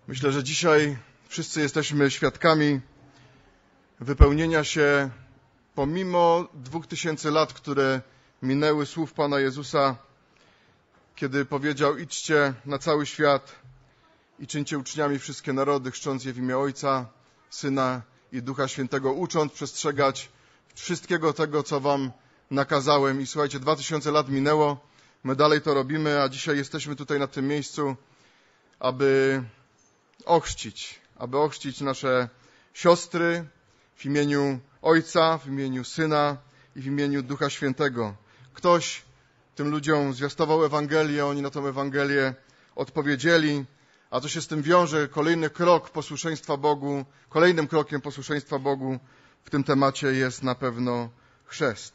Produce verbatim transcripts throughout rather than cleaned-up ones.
Myślę, że dzisiaj wszyscy jesteśmy świadkami wypełnienia się pomimo dwóch tysięcy lat, które minęły, słów Pana Jezusa, kiedy powiedział: idźcie na cały świat i czyńcie uczniami wszystkie narody, chrzcząc je w imię Ojca, Syna i Ducha Świętego, ucząc przestrzegać wszystkiego tego, co wam nakazałem. I słuchajcie, dwa tysiące lat minęło, my dalej to robimy, a dzisiaj jesteśmy tutaj na tym miejscu, aby ochrzcić, aby ochrzcić nasze siostry w imieniu Ojca, w imieniu Syna i w imieniu Ducha Świętego. Ktoś tym ludziom zwiastował Ewangelię, oni na tę Ewangelię odpowiedzieli, a co się z tym wiąże? Kolejny krok posłuszeństwa Bogu, kolejnym krokiem posłuszeństwa Bogu w tym temacie jest na pewno chrzest.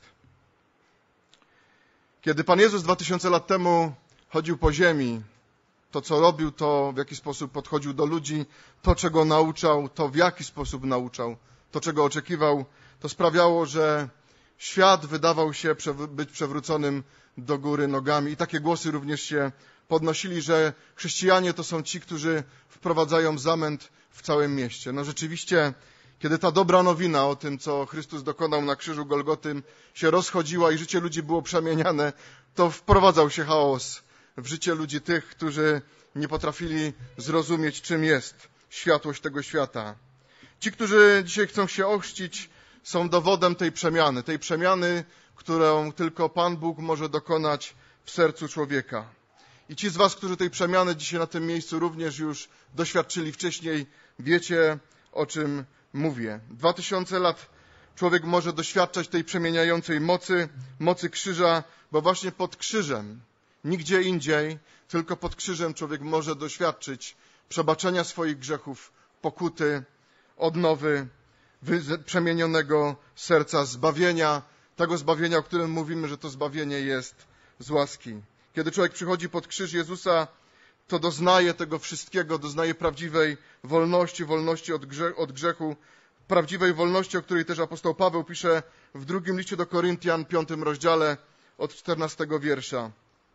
Kiedy Pan Jezus dwa tysiące lat temu chodził po ziemi, to co robił, to w jaki sposób podchodził do ludzi, to czego nauczał, to w jaki sposób nauczał, to czego oczekiwał, to sprawiało, że świat wydawał się być przewróconym do góry nogami. I takie głosy również się podnosili, że chrześcijanie to są ci, którzy wprowadzają zamęt w całym mieście. No rzeczywiście, kiedy ta dobra nowina o tym, co Chrystus dokonał na krzyżu Golgoty, się rozchodziła i życie ludzi było przemieniane, to wprowadzał się chaos w życie ludzi tych, którzy nie potrafili zrozumieć, czym jest światłość tego świata. Ci, którzy dzisiaj chcą się ochrzcić, są dowodem tej przemiany, tej przemiany, którą tylko Pan Bóg może dokonać w sercu człowieka. I ci z was, którzy tej przemiany dzisiaj na tym miejscu również już doświadczyli wcześniej, wiecie, o czym mówię. Dwa tysiące lat człowiek może doświadczać tej przemieniającej mocy, mocy krzyża, bo właśnie pod krzyżem, nigdzie indziej, tylko pod krzyżem człowiek może doświadczyć przebaczenia swoich grzechów, pokuty, odnowy, przemienionego serca, zbawienia, tego zbawienia, o którym mówimy, że to zbawienie jest z łaski. Kiedy człowiek przychodzi pod krzyż Jezusa, to doznaje tego wszystkiego, doznaje prawdziwej wolności, wolności od, grze, od grzechu, prawdziwej wolności, o której też apostoł Paweł pisze w drugim liście do Koryntian, piątym rozdziale, od czternastego wiersza.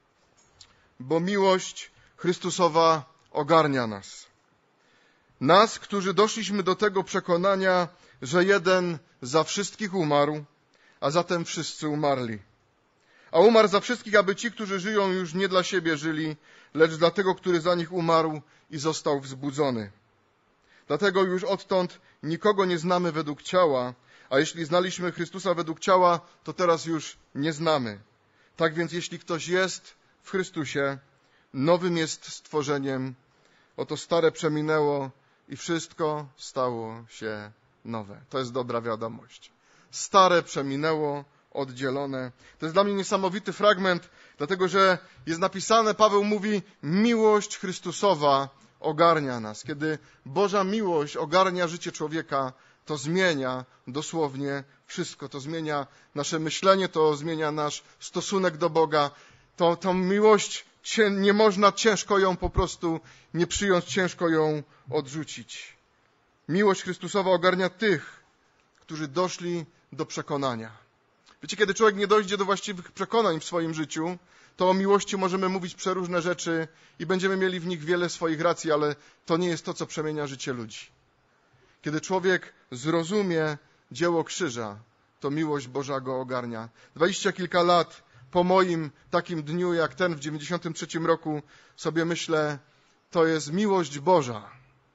Bo miłość Chrystusowa ogarnia nas. Nas, którzy doszliśmy do tego przekonania, że jeden za wszystkich umarł, a zatem wszyscy umarli. A umarł za wszystkich, aby ci, którzy żyją, już nie dla siebie żyli, lecz dla tego, który za nich umarł i został wzbudzony. Dlatego już odtąd nikogo nie znamy według ciała, a jeśli znaliśmy Chrystusa według ciała, to teraz już nie znamy. Tak więc jeśli ktoś jest w Chrystusie, nowym jest stworzeniem, oto stare przeminęło i wszystko stało się nowe. To jest dobra wiadomość. Stare przeminęło, oddzielone. To jest dla mnie niesamowity fragment, dlatego że jest napisane, Paweł mówi, miłość Chrystusowa ogarnia nas. Kiedy Boża miłość ogarnia życie człowieka, to zmienia dosłownie wszystko. To zmienia nasze myślenie, to zmienia nasz stosunek do Boga. To, tą miłość nie można ciężko ją po prostu nie przyjąć, ciężko ją odrzucić. Miłość Chrystusowa ogarnia tych, którzy doszli do przekonania. Wiecie, kiedy człowiek nie dojdzie do właściwych przekonań w swoim życiu, to o miłości możemy mówić przeróżne rzeczy i będziemy mieli w nich wiele swoich racji, ale to nie jest to, co przemienia życie ludzi. Kiedy człowiek zrozumie dzieło krzyża, to miłość Boża go ogarnia. Dwadzieścia kilka lat po moim takim dniu, jak ten w dziewięćdziesiątym trzecim roku, sobie myślę, to jest miłość Boża,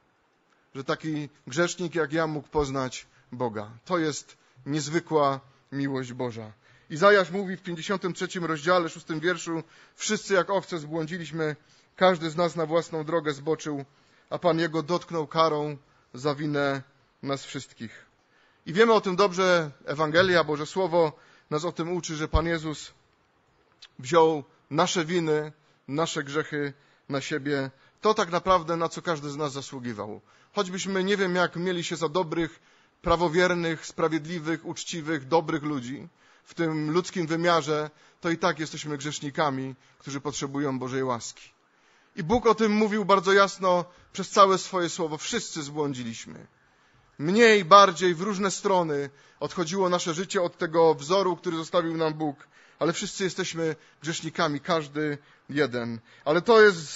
że taki grzesznik jak ja mógł poznać Boga. To jest niezwykła miłość Boża. Izajasz mówi w pięćdziesiątym trzecim rozdziale, szóstym wierszu, wszyscy jak owce zbłądziliśmy, każdy z nas na własną drogę zboczył, a Pan Jego dotknął karą za winę nas wszystkich. I wiemy o tym dobrze, Ewangelia, Boże Słowo nas o tym uczy, że Pan Jezus wziął nasze winy, nasze grzechy na siebie. To tak naprawdę, na co każdy z nas zasługiwał. Choćbyśmy nie wiem jak mieli się za dobrych, prawowiernych, sprawiedliwych, uczciwych, dobrych ludzi w tym ludzkim wymiarze, to i tak jesteśmy grzesznikami, którzy potrzebują Bożej łaski. I Bóg o tym mówił bardzo jasno przez całe swoje słowo. Wszyscy zbłądziliśmy. Mniej, bardziej, w różne strony odchodziło nasze życie od tego wzoru, który zostawił nam Bóg. Ale wszyscy jesteśmy grzesznikami, każdy jeden. Ale to jest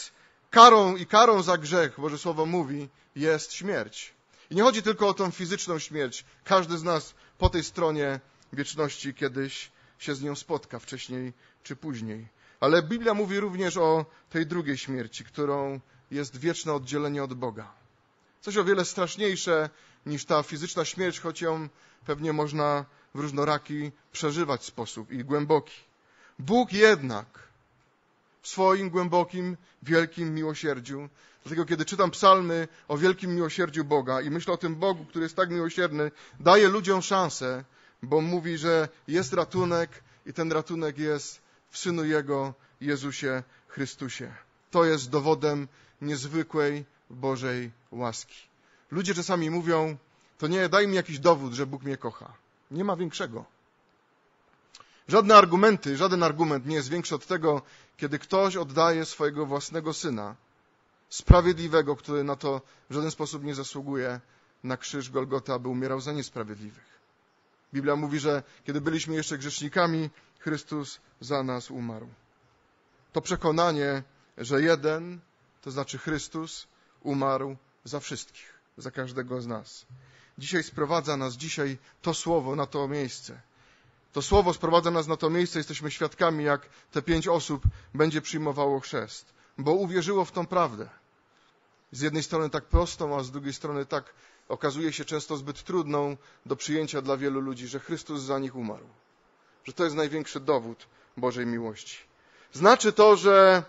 karą i karą za grzech, Boże Słowo mówi, jest śmierć. I nie chodzi tylko o tą fizyczną śmierć. Każdy z nas po tej stronie wieczności kiedyś się z nią spotka, wcześniej czy później. Ale Biblia mówi również o tej drugiej śmierci, którą jest wieczne oddzielenie od Boga. Coś o wiele straszniejsze niż ta fizyczna śmierć, choć ją pewnie można w różnoraki przeżywać sposób i głęboki. Bóg jednak w swoim głębokim, wielkim miłosierdziu, dlatego kiedy czytam psalmy o wielkim miłosierdziu Boga i myślę o tym Bogu, który jest tak miłosierny, daje ludziom szansę, bo mówi, że jest ratunek i ten ratunek jest w Synu Jego, Jezusie Chrystusie. To jest dowodem niezwykłej Bożej łaski. Ludzie czasami mówią, to nie, daj mi jakiś dowód, że Bóg mnie kocha. Nie ma większego. Żadne argumenty, żaden argument nie jest większy od tego, kiedy ktoś oddaje swojego własnego Syna, sprawiedliwego, który na to w żaden sposób nie zasługuje, na krzyż Golgota, aby umierał za niesprawiedliwych. Biblia mówi, że kiedy byliśmy jeszcze grzesznikami, Chrystus za nas umarł. To przekonanie, że jeden, to znaczy Chrystus, umarł za wszystkich, za każdego z nas. Dzisiaj sprowadza nas, dzisiaj to słowo na to miejsce. To słowo sprowadza nas na to miejsce, jesteśmy świadkami, jak te pięć osób będzie przyjmowało chrzest, bo uwierzyło w tą prawdę. Z jednej strony tak prostą, a z drugiej strony tak okazuje się często zbyt trudną do przyjęcia dla wielu ludzi, że Chrystus za nich umarł. Że to jest największy dowód Bożej miłości. Znaczy to, że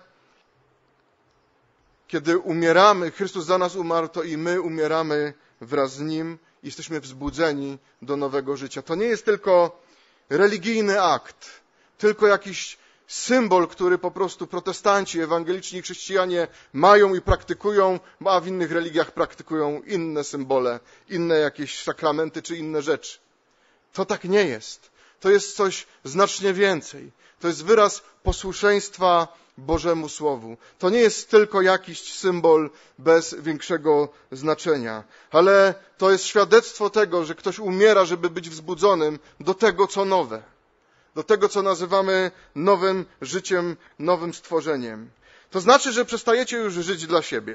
kiedy umieramy, Chrystus za nas umarł, to i my umieramy wraz z Nim i jesteśmy wzbudzeni do nowego życia. To nie jest tylko religijny akt, tylko jakiś symbol, który po prostu protestanci, ewangeliczni chrześcijanie mają i praktykują, a w innych religiach praktykują inne symbole, inne jakieś sakramenty czy inne rzeczy. To tak nie jest. To jest coś znacznie więcej. To jest wyraz posłuszeństwa Bożemu Słowu. To nie jest tylko jakiś symbol bez większego znaczenia, ale to jest świadectwo tego, że ktoś umiera, żeby być wzbudzonym do tego, co nowe. Do tego, co nazywamy nowym życiem, nowym stworzeniem. To znaczy, że przestajecie już żyć dla siebie.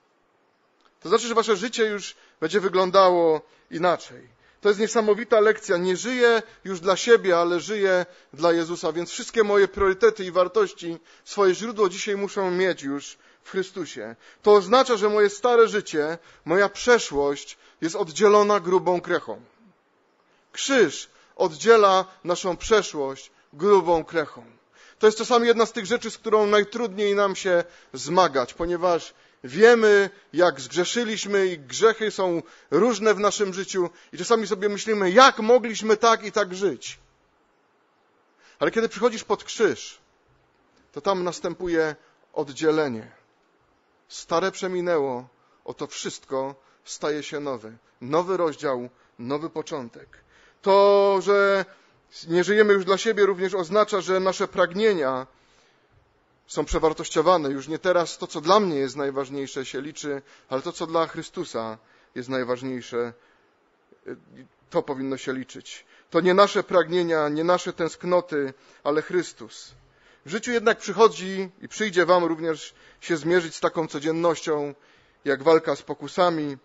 To znaczy, że wasze życie już będzie wyglądało inaczej. To jest niesamowita lekcja. Nie żyję już dla siebie, ale żyję dla Jezusa. Więc wszystkie moje priorytety i wartości, swoje źródło dzisiaj muszą mieć już w Chrystusie. To oznacza, że moje stare życie, moja przeszłość jest oddzielona grubą krechą. Krzyż oddziela naszą przeszłość grubą krechą. To jest czasami jedna z tych rzeczy, z którą najtrudniej nam się zmagać, ponieważ wiemy, jak zgrzeszyliśmy i grzechy są różne w naszym życiu i czasami sobie myślimy, jak mogliśmy tak i tak żyć. Ale kiedy przychodzisz pod krzyż, to tam następuje oddzielenie. Stare przeminęło, oto wszystko staje się nowe. Nowy rozdział, nowy początek. To, że nie żyjemy już dla siebie, również oznacza, że nasze pragnienia są przewartościowane. Już nie teraz to, co dla mnie jest najważniejsze, się liczy, ale to, co dla Chrystusa jest najważniejsze, to powinno się liczyć. To nie nasze pragnienia, nie nasze tęsknoty, ale Chrystus. W życiu jednak przychodzi i przyjdzie wam również się zmierzyć z taką codziennością, jak walka z pokusami.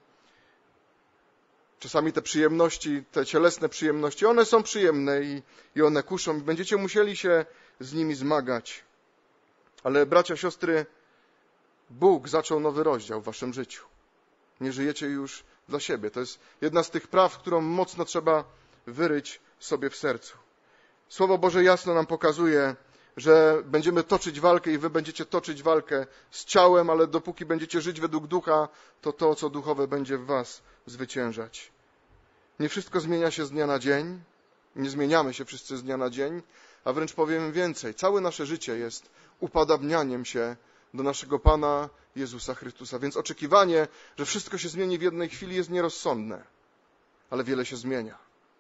Czasami te przyjemności, te cielesne przyjemności, one są przyjemne i, i one kuszą i będziecie musieli się z nimi zmagać. Ale bracia, siostry, Bóg zaczął nowy rozdział w waszym życiu. Nie żyjecie już dla siebie. To jest jedna z tych praw, którą mocno trzeba wyryć sobie w sercu. Słowo Boże jasno nam pokazuje, że będziemy toczyć walkę i wy będziecie toczyć walkę z ciałem, ale dopóki będziecie żyć według ducha, to to, co duchowe, będzie w was zwyciężać. Nie wszystko zmienia się z dnia na dzień, nie zmieniamy się wszyscy z dnia na dzień, a wręcz powiem więcej. Całe nasze życie jest upadabnianiem się do naszego Pana Jezusa Chrystusa. Więc oczekiwanie, że wszystko się zmieni w jednej chwili, jest nierozsądne, ale wiele się zmienia.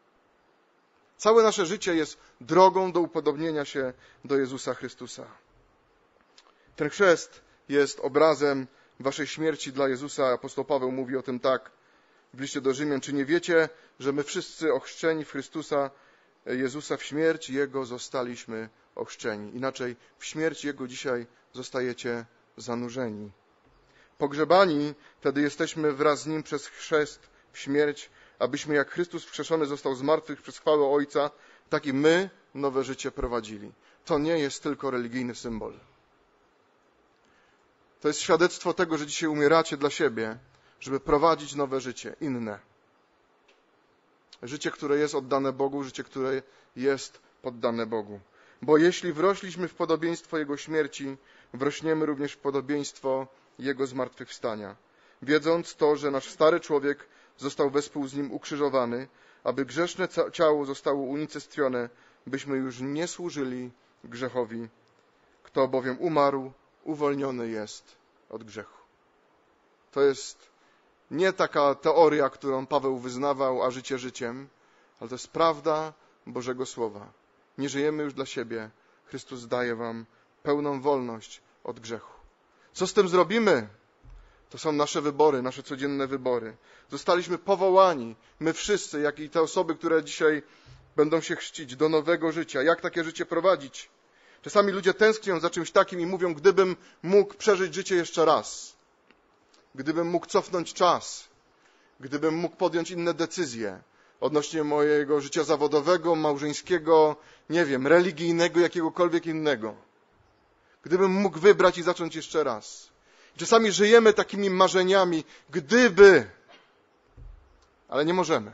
Całe nasze życie jest drogą do upodobnienia się do Jezusa Chrystusa. Ten chrzest jest obrazem waszej śmierci dla Jezusa. Apostoł Paweł mówi o tym tak w liście do Rzymian. Czy nie wiecie, że my wszyscy ochrzczeni w Chrystusa Jezusa w śmierć Jego zostaliśmy ochrzczeni? Inaczej, w śmierć Jego dzisiaj zostajecie zanurzeni. Pogrzebani wtedy jesteśmy wraz z Nim przez chrzest w śmierć, abyśmy jak Chrystus wskrzeszony został z martwych przez chwałę Ojca, tak i my nowe życie prowadzili. To nie jest tylko religijny symbol. To jest świadectwo tego, że dzisiaj umieracie dla siebie, żeby prowadzić nowe życie, inne. Życie, które jest oddane Bogu, życie, które jest poddane Bogu. Bo jeśli wrośliśmy w podobieństwo Jego śmierci, wrośniemy również w podobieństwo Jego zmartwychwstania. Wiedząc to, że nasz stary człowiek został wespół z Nim ukrzyżowany, aby grzeszne ciało zostało unicestwione, byśmy już nie służyli grzechowi. Kto bowiem umarł, uwolniony jest od grzechu. To jest nie taka teoria, którą Paweł wyznawał, a życie życiem, ale to jest prawda Bożego Słowa. Nie żyjemy już dla siebie. Chrystus daje wam pełną wolność od grzechu. Co z tym zrobimy? To są nasze wybory, nasze codzienne wybory. Zostaliśmy powołani, my wszyscy, jak i te osoby, które dzisiaj będą się chrzcić, do nowego życia. Jak takie życie prowadzić? Czasami ludzie tęsknią za czymś takim i mówią, gdybym mógł przeżyć życie jeszcze raz, gdybym mógł cofnąć czas, gdybym mógł podjąć inne decyzje odnośnie mojego życia zawodowego, małżeńskiego, nie wiem, religijnego, jakiegokolwiek innego. Gdybym mógł wybrać i zacząć jeszcze raz. Czasami żyjemy takimi marzeniami, gdyby, ale nie możemy.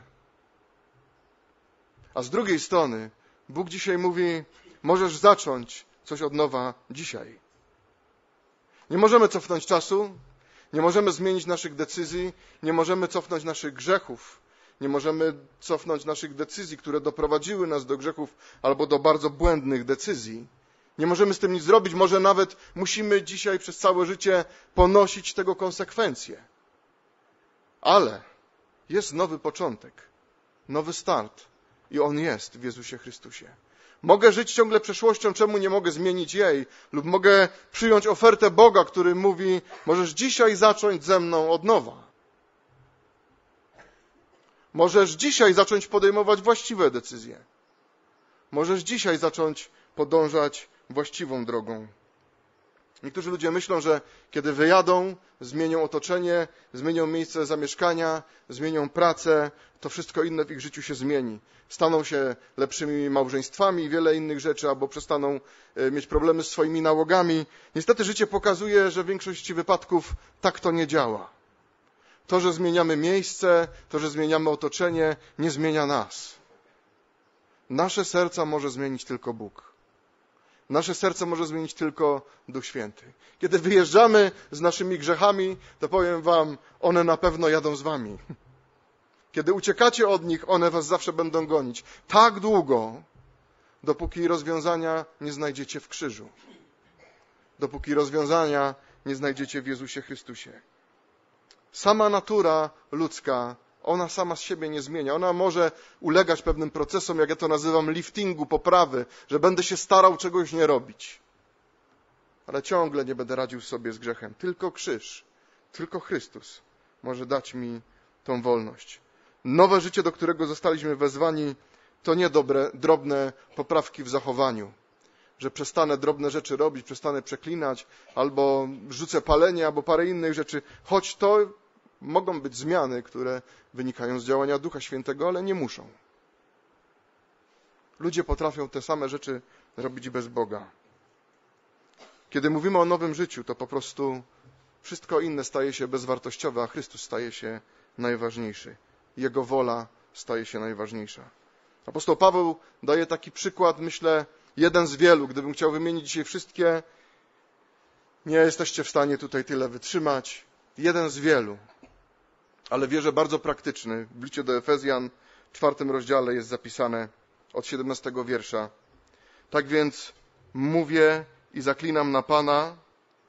A z drugiej strony Bóg dzisiaj mówi, możesz zacząć coś od nowa dzisiaj. Nie możemy cofnąć czasu, nie możemy zmienić naszych decyzji, nie możemy cofnąć naszych grzechów, nie możemy cofnąć naszych decyzji, które doprowadziły nas do grzechów albo do bardzo błędnych decyzji. Nie możemy z tym nic zrobić, może nawet musimy dzisiaj przez całe życie ponosić tego konsekwencje. Ale jest nowy początek, nowy start i on jest w Jezusie Chrystusie. Mogę żyć ciągle przeszłością, czemu nie mogę zmienić jej? Lub mogę przyjąć ofertę Boga, który mówi, możesz dzisiaj zacząć ze mną od nowa. Możesz dzisiaj zacząć podejmować właściwe decyzje. Możesz dzisiaj zacząć podążać właściwą drogą. Niektórzy ludzie myślą, że kiedy wyjadą, zmienią otoczenie, zmienią miejsce zamieszkania, zmienią pracę, to wszystko inne w ich życiu się zmieni. Staną się lepszymi małżeństwami i wiele innych rzeczy, albo przestaną mieć problemy z swoimi nałogami. Niestety życie pokazuje, że w większości wypadków tak to nie działa. To, że zmieniamy miejsce, to, że zmieniamy otoczenie, nie zmienia nas. Nasze serca może zmienić tylko Bóg. Nasze serce może zmienić tylko Duch Święty. Kiedy wyjeżdżamy z naszymi grzechami, to powiem wam, one na pewno jadą z wami. Kiedy uciekacie od nich, one was zawsze będą gonić. Tak długo, dopóki rozwiązania nie znajdziecie w krzyżu. Dopóki rozwiązania nie znajdziecie w Jezusie Chrystusie. Sama natura ludzka, ona sama z siebie nie zmienia. Ona może ulegać pewnym procesom, jak ja to nazywam, liftingu, poprawy, że będę się starał czegoś nie robić. Ale ciągle nie będę radził sobie z grzechem. Tylko krzyż, tylko Chrystus może dać mi tą wolność. Nowe życie, do którego zostaliśmy wezwani, to nie dobre, drobne poprawki w zachowaniu. Że przestanę drobne rzeczy robić, przestanę przeklinać, albo rzucę palenie, albo parę innych rzeczy. Choć to mogą być zmiany, które wynikają z działania Ducha Świętego, ale nie muszą. Ludzie potrafią te same rzeczy robić bez Boga. Kiedy mówimy o nowym życiu, to po prostu wszystko inne staje się bezwartościowe, a Chrystus staje się najważniejszy. Jego wola staje się najważniejsza. Apostoł Paweł daje taki przykład, myślę, jeden z wielu. Gdybym chciał wymienić dzisiaj wszystkie, nie jesteście w stanie tutaj tyle wytrzymać. Jeden z wielu, ale wierzę bardzo praktyczny. W liście do Efezjan w czwartym rozdziale jest zapisane od siedemnastego wiersza. Tak więc mówię i zaklinam na Pana,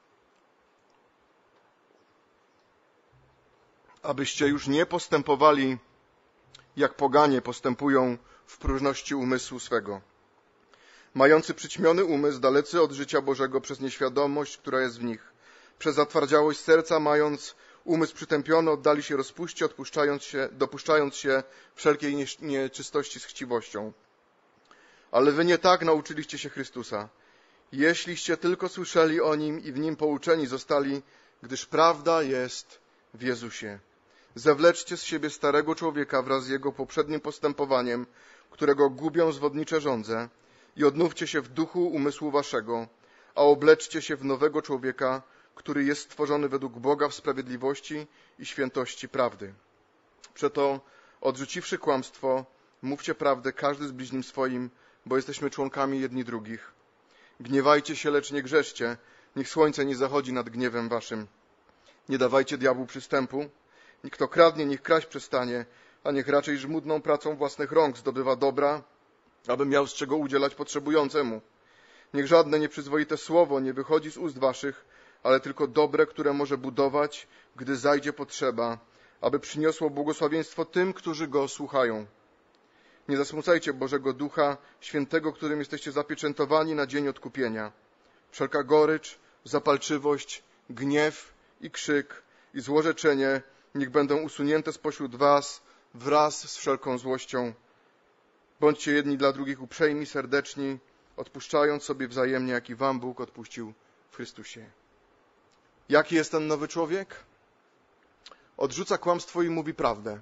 abyście już nie postępowali, jak poganie postępują w próżności umysłu swego, mający przyćmiony umysł, dalecy od życia Bożego przez nieświadomość, która jest w nich. Przez zatwardziałość serca, mając umysł przytępiony, oddali się rozpuście, odpuszczając się, dopuszczając się wszelkiej nieczystości z chciwością. Ale wy nie tak nauczyliście się Chrystusa. Jeśliście tylko słyszeli o Nim i w Nim pouczeni zostali, gdyż prawda jest w Jezusie. Zewleczcie z siebie starego człowieka wraz z jego poprzednim postępowaniem, którego gubią zwodnicze żądze, i odnówcie się w duchu umysłu waszego, a obleczcie się w nowego człowieka, który jest stworzony według Boga w sprawiedliwości i świętości prawdy. Przeto, odrzuciwszy kłamstwo, mówcie prawdę każdy z bliźnim swoim, bo jesteśmy członkami jedni drugich. Gniewajcie się, lecz nie grzeszcie, niech słońce nie zachodzi nad gniewem waszym. Nie dawajcie diabłu przystępu. Kto kradnie, niech kraść przestanie, a niech raczej żmudną pracą własnych rąk zdobywa dobra, aby miał z czego udzielać potrzebującemu. Niech żadne nieprzyzwoite słowo nie wychodzi z ust waszych, ale tylko dobre, które może budować, gdy zajdzie potrzeba, aby przyniosło błogosławieństwo tym, którzy go słuchają. Nie zasmucajcie Bożego Ducha Świętego, którym jesteście zapieczętowani na dzień odkupienia. Wszelka gorycz, zapalczywość, gniew i krzyk i złorzeczenie niech będą usunięte spośród was wraz z wszelką złością. Bądźcie jedni dla drugich uprzejmi, serdeczni, odpuszczając sobie wzajemnie, jak i wam Bóg odpuścił w Chrystusie. Jaki jest ten nowy człowiek? Odrzuca kłamstwo i mówi prawdę.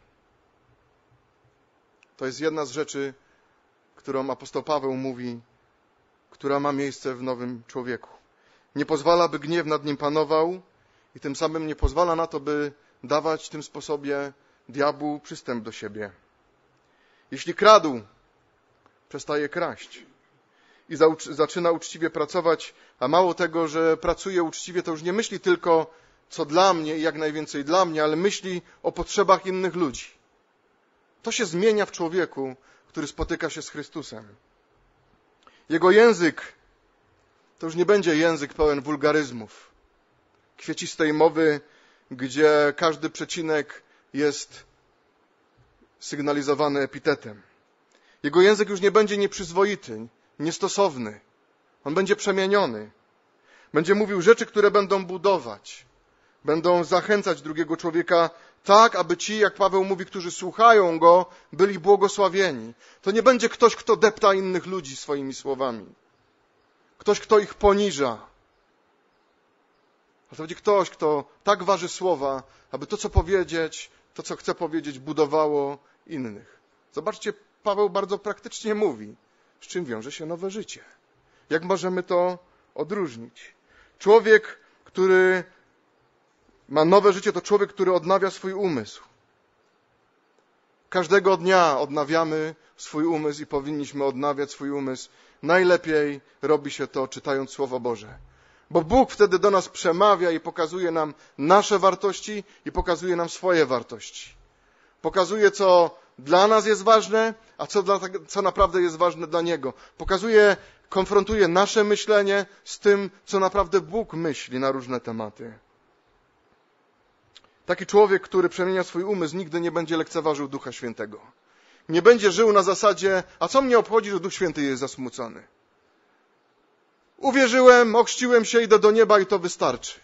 To jest jedna z rzeczy, którą apostoł Paweł mówi, która ma miejsce w nowym człowieku. Nie pozwala, by gniew nad nim panował i tym samym nie pozwala na to, by dawać w tym sposobie diabłu przystęp do siebie. Jeśli kradł, przestaje kraść i zaczyna uczciwie pracować, a mało tego, że pracuje uczciwie, to już nie myśli tylko co dla mnie i jak najwięcej dla mnie, ale myśli o potrzebach innych ludzi. To się zmienia w człowieku, który spotyka się z Chrystusem. Jego język to już nie będzie język pełen wulgaryzmów, kwiecistej mowy, gdzie każdy przecinek jest sygnalizowany epitetem. Jego język już nie będzie nieprzyzwoity, niestosowny. On będzie przemieniony. Będzie mówił rzeczy, które będą budować, będą zachęcać drugiego człowieka tak, aby ci, jak Paweł mówi, którzy słuchają go, byli błogosławieni. To nie będzie ktoś, kto depta innych ludzi swoimi słowami. Ktoś, kto ich poniża. Ale to będzie ktoś, kto tak waży słowa, aby to, co powiedzieć, to, co chce powiedzieć, budowało innych. Zobaczcie, Paweł bardzo praktycznie mówi, z czym wiąże się nowe życie. Jak możemy to odróżnić? Człowiek, który ma nowe życie, to człowiek, który odnawia swój umysł. Każdego dnia odnawiamy swój umysł i powinniśmy odnawiać swój umysł. Najlepiej robi się to, czytając Słowo Boże. Bo Bóg wtedy do nas przemawia i pokazuje nam nasze wartości i pokazuje nam swoje wartości. Pokazuje, co dla nas jest ważne, a co, dla, co naprawdę jest ważne dla Niego. Pokazuje, konfrontuje nasze myślenie z tym, co naprawdę Bóg myśli na różne tematy. Taki człowiek, który przemienia swój umysł, nigdy nie będzie lekceważył Ducha Świętego. Nie będzie żył na zasadzie, a co mnie obchodzi, że Duch Święty jest zasmucony. Uwierzyłem, ochrzciłem się, idę do nieba i to wystarczy.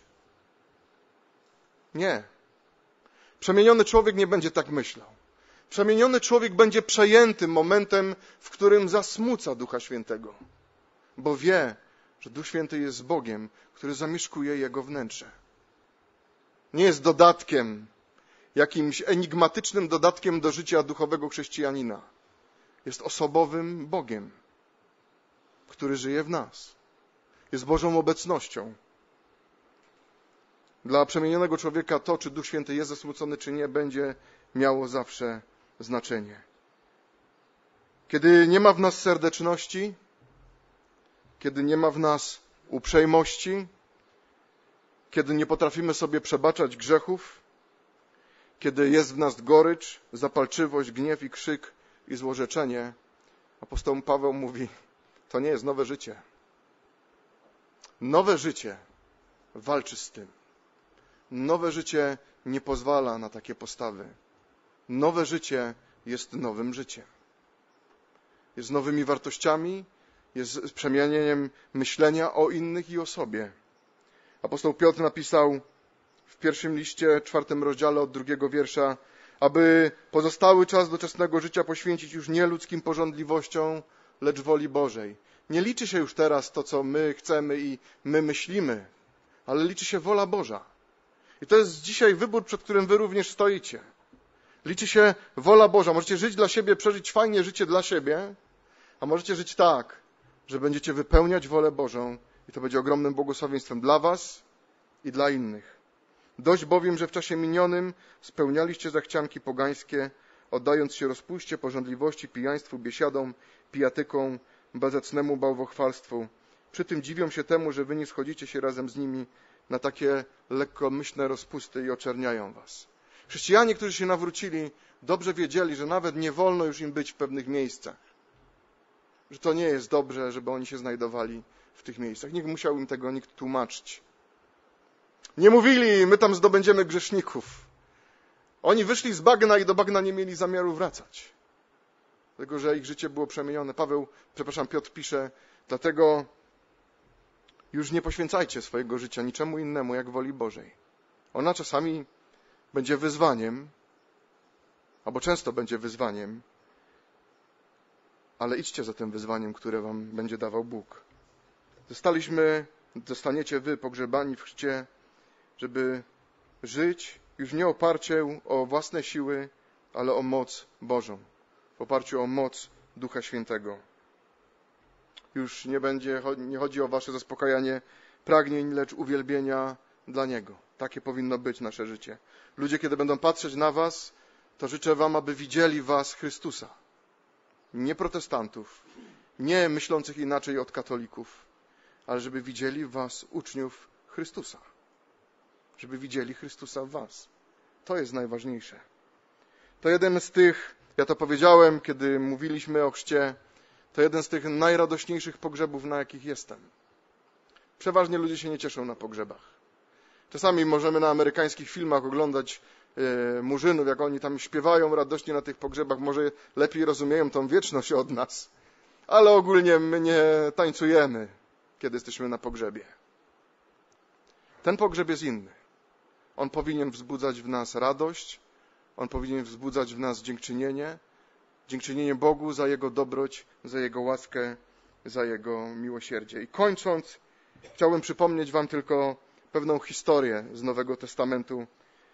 Nie. Przemieniony człowiek nie będzie tak myślał. Przemieniony człowiek będzie przejęty momentem, w którym zasmuca Ducha Świętego. Bo wie, że Duch Święty jest Bogiem, który zamieszkuje jego wnętrze. Nie jest dodatkiem, jakimś enigmatycznym dodatkiem do życia duchowego chrześcijanina. Jest osobowym Bogiem, który żyje w nas. Jest Bożą obecnością. Dla przemienionego człowieka to, czy Duch Święty jest zasmucony, czy nie, będzie miało zawsze znaczenie. Kiedy nie ma w nas serdeczności, kiedy nie ma w nas uprzejmości, kiedy nie potrafimy sobie przebaczać grzechów, kiedy jest w nas gorycz, zapalczywość, gniew i krzyk i złorzeczenie, apostoł Paweł mówi, to nie jest nowe życie. Nowe życie walczy z tym. Nowe życie nie pozwala na takie postawy. Nowe życie jest nowym życiem. Jest nowymi wartościami, jest przemienieniem myślenia o innych i o sobie. Apostoł Piotr napisał w pierwszym liście, czwartym rozdziale od drugiego wiersza, aby pozostały czas doczesnego życia poświęcić już nie ludzkim pożądliwościom, lecz woli Bożej. Nie liczy się już teraz to, co my chcemy i my myślimy, ale liczy się wola Boża. I to jest dzisiaj wybór, przed którym wy również stoicie. Liczy się wola Boża. Możecie żyć dla siebie, przeżyć fajnie życie dla siebie, a możecie żyć tak, że będziecie wypełniać wolę Bożą i to będzie ogromnym błogosławieństwem dla was i dla innych. Dość bowiem, że w czasie minionym spełnialiście zachcianki pogańskie, oddając się rozpuście, pożądliwości, pijaństwu, biesiadom, pijatykom, bezecnemu bałwochwalstwu. Przy tym dziwią się temu, że wy nie schodzicie się razem z nimi na takie lekkomyślne rozpusty i oczerniają was. Chrześcijanie, którzy się nawrócili, dobrze wiedzieli, że nawet nie wolno już im być w pewnych miejscach. Że to nie jest dobrze, żeby oni się znajdowali w tych miejscach. Nie musiał im tego nikt tłumaczyć. Nie mówili, my tam zdobędziemy grzeszników. Oni wyszli z bagna i do bagna nie mieli zamiaru wracać. Dlatego, że ich życie było przemienione. Paweł, przepraszam, Piotr pisze, dlatego już nie poświęcajcie swojego życia niczemu innemu, jak woli Bożej. Ona czasami będzie wyzwaniem, albo często będzie wyzwaniem, ale idźcie za tym wyzwaniem, które wam będzie dawał Bóg. Zostaliśmy, zostaniecie wy pogrzebani w chrzcie, żeby żyć już nie oparciu o własne siły, ale o moc Bożą, w oparciu o moc Ducha Świętego. Już nie będzie, nie chodzi o wasze zaspokajanie pragnień, lecz uwielbienia dla Niego. Takie powinno być nasze życie. Ludzie, kiedy będą patrzeć na was, to życzę wam, aby widzieli w was Chrystusa. Nie protestantów, nie myślących inaczej od katolików, ale żeby widzieli w was uczniów Chrystusa. Żeby widzieli Chrystusa w was. To jest najważniejsze. To jeden z tych, ja to powiedziałem, kiedy mówiliśmy o chrzcie, to jeden z tych najradośniejszych pogrzebów, na jakich jestem. Przeważnie ludzie się nie cieszą na pogrzebach. Czasami możemy na amerykańskich filmach oglądać e, murzynów, jak oni tam śpiewają radośnie na tych pogrzebach. Może lepiej rozumieją tą wieczność od nas. Ale ogólnie my nie tańcujemy, kiedy jesteśmy na pogrzebie. Ten pogrzeb jest inny. On powinien wzbudzać w nas radość. On powinien wzbudzać w nas dziękczynienie. Dziękczynienie Bogu za Jego dobroć, za Jego łaskę, za Jego miłosierdzie. I kończąc, chciałbym przypomnieć wam tylko pewną historię z Nowego Testamentu,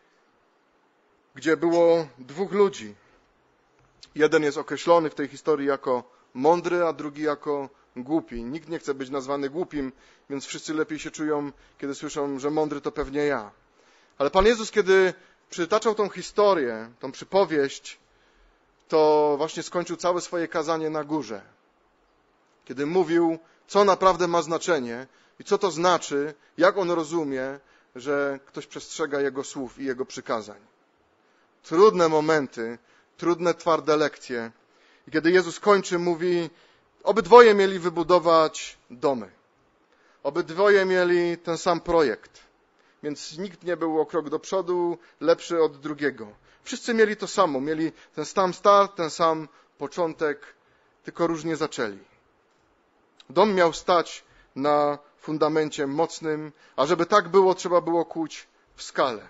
gdzie było dwóch ludzi. Jeden jest określony w tej historii jako mądry, a drugi jako głupi. Nikt nie chce być nazwany głupim, więc wszyscy lepiej się czują, kiedy słyszą, że mądry to pewnie ja. Ale Pan Jezus, kiedy przytaczał tą historię, tą przypowieść, to właśnie skończył całe swoje kazanie na górze. Kiedy mówił, co naprawdę ma znaczenie i co to znaczy, jak on rozumie, że ktoś przestrzega Jego słów i Jego przykazań. Trudne momenty, trudne, twarde lekcje. I kiedy Jezus kończy, mówi, obydwoje mieli wybudować domy. Obydwoje mieli ten sam projekt. Więc nikt nie był o krok do przodu, lepszy od drugiego. Wszyscy mieli to samo, mieli ten sam start, ten sam początek, tylko różnie zaczęli. Dom miał stać na fundamencie mocnym, a żeby tak było, trzeba było kuć w skale.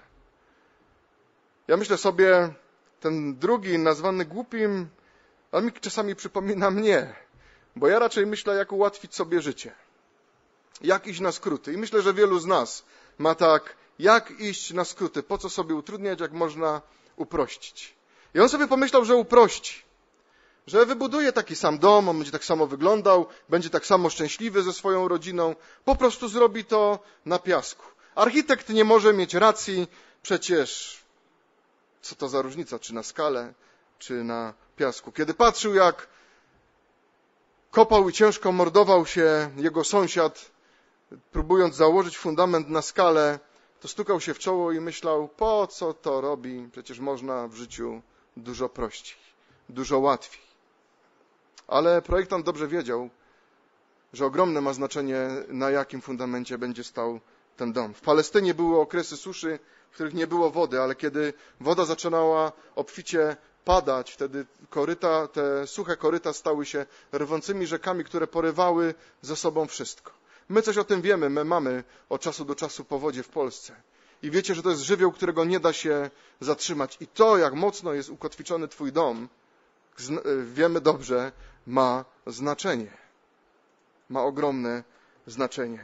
Ja myślę sobie, ten drugi, nazwany głupim, on mi czasami przypomina mnie, bo ja raczej myślę, jak ułatwić sobie życie. Jak iść na skróty. I myślę, że wielu z nas ma tak, jak iść na skróty, po co sobie utrudniać, jak można uprościć. I on sobie pomyślał, że uprości, że wybuduje taki sam dom, on będzie tak samo wyglądał, będzie tak samo szczęśliwy ze swoją rodziną, po prostu zrobi to na piasku. Architekt nie może mieć racji, przecież co to za różnica, czy na skale, czy na piasku. Kiedy patrzył, jak kopał i ciężko mordował się jego sąsiad, próbując założyć fundament na skalę, to stukał się w czoło i myślał, po co to robi, przecież można w życiu dużo prościej, dużo łatwiej. Ale projektant dobrze wiedział, że ogromne ma znaczenie, na jakim fundamencie będzie stał ten dom. W Palestynie były okresy suszy, w których nie było wody, ale kiedy woda zaczynała obficie padać, wtedy koryta, te suche koryta stały się rwącymi rzekami, które porywały ze sobą wszystko. My coś o tym wiemy, my mamy od czasu do czasu powodzie w Polsce. I wiecie, że to jest żywioł, którego nie da się zatrzymać. I to, jak mocno jest ukotwiczony twój dom, wiemy dobrze, ma znaczenie. Ma ogromne znaczenie.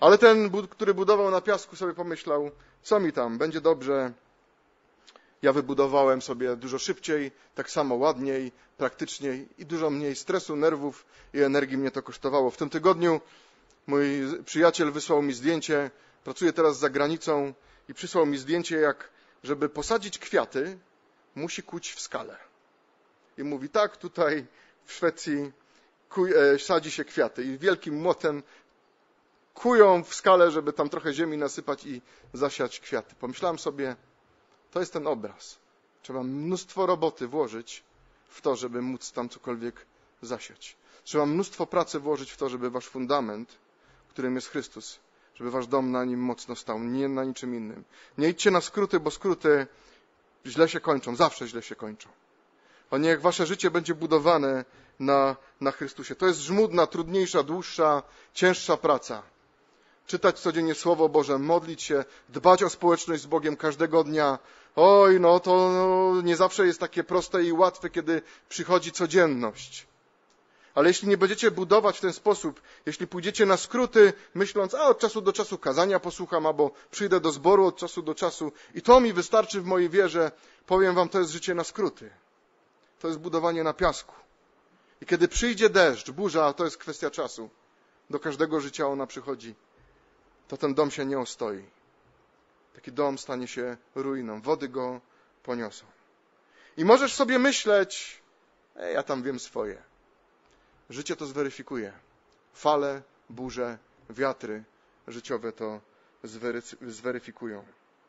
Ale ten, który budował na piasku, sobie pomyślał, co mi tam, będzie dobrze. Ja wybudowałem sobie dużo szybciej, tak samo ładniej, praktyczniej i dużo mniej stresu, nerwów i energii mnie to kosztowało. W tym tygodniu mój przyjaciel wysłał mi zdjęcie, pracuje teraz za granicą i przysłał mi zdjęcie, jak żeby posadzić kwiaty, musi kuć w skale. I mówi, tak, tutaj w Szwecji kuj, e, sadzi się kwiaty i wielkim młotem kują w skale, żeby tam trochę ziemi nasypać i zasiać kwiaty. Pomyślałem sobie, to jest ten obraz. Trzeba mnóstwo roboty włożyć w to, żeby móc tam cokolwiek zasiać. Trzeba mnóstwo pracy włożyć w to, żeby wasz fundament, którym jest Chrystus, żeby wasz dom na nim mocno stał, nie na niczym innym. Nie idźcie na skróty, bo skróty źle się kończą, zawsze źle się kończą. A niech wasze życie będzie budowane na, na Chrystusie. To jest żmudna, trudniejsza, dłuższa, cięższa praca. Czytać codziennie Słowo Boże, modlić się, dbać o społeczność z Bogiem każdego dnia. Oj, no to no, nie zawsze jest takie proste i łatwe, kiedy przychodzi codzienność. Ale jeśli nie będziecie budować w ten sposób, jeśli pójdziecie na skróty, myśląc, a od czasu do czasu kazania posłucham, albo przyjdę do zboru od czasu do czasu i to mi wystarczy w mojej wierze, powiem wam, to jest życie na skróty. To jest budowanie na piasku. I kiedy przyjdzie deszcz, burza, to jest kwestia czasu. Do każdego życia ona przychodzi. To ten dom się nie ostoi. Taki dom stanie się ruiną. Wody go poniosą. I możesz sobie myśleć, e, ja tam wiem swoje. Życie to zweryfikuje. Fale, burze, wiatry życiowe to zweryfikują.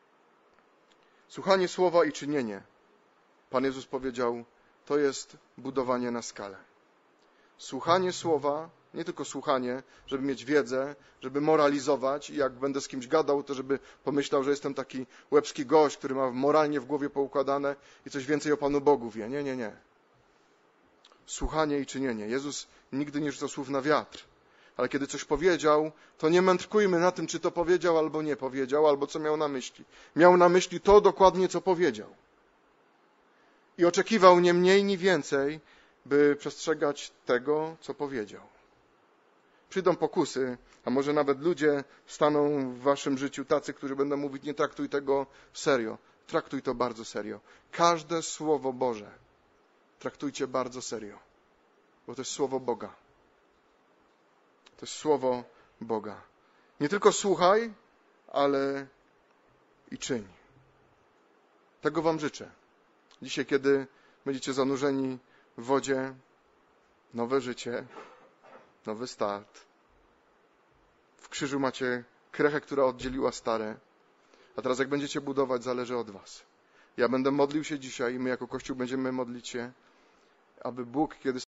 Słuchanie słowa i czynienie. Pan Jezus powiedział, to jest budowanie na skalę. Słuchanie słowa, nie tylko słuchanie, żeby mieć wiedzę, żeby moralizować i jak będę z kimś gadał, to żeby pomyślał, że jestem taki łebski gość, który ma moralnie w głowie poukładane i coś więcej o Panu Bogu wie. Nie, nie, nie. Słuchanie i czynienie. Jezus nigdy nie rzucał słów na wiatr. Ale kiedy coś powiedział, to nie mędrkujmy na tym, czy to powiedział albo nie powiedział, albo co miał na myśli. Miał na myśli to dokładnie, co powiedział. I oczekiwał nie mniej, ni więcej, by przestrzegać tego, co powiedział. Przyjdą pokusy, a może nawet ludzie staną w waszym życiu tacy, którzy będą mówić, nie traktuj tego serio. Traktuj to bardzo serio. Każde Słowo Boże traktujcie bardzo serio, bo to jest Słowo Boga. To jest Słowo Boga. Nie tylko słuchaj, ale i czyń. Tego wam życzę. Dzisiaj, kiedy będziecie zanurzeni w wodzie, nowe życie, nowy start. W krzyżu macie krechę, która oddzieliła stare. A teraz jak będziecie budować, zależy od was. Ja będę modlił się dzisiaj i my jako Kościół będziemy modlić się, aby Bóg, kiedy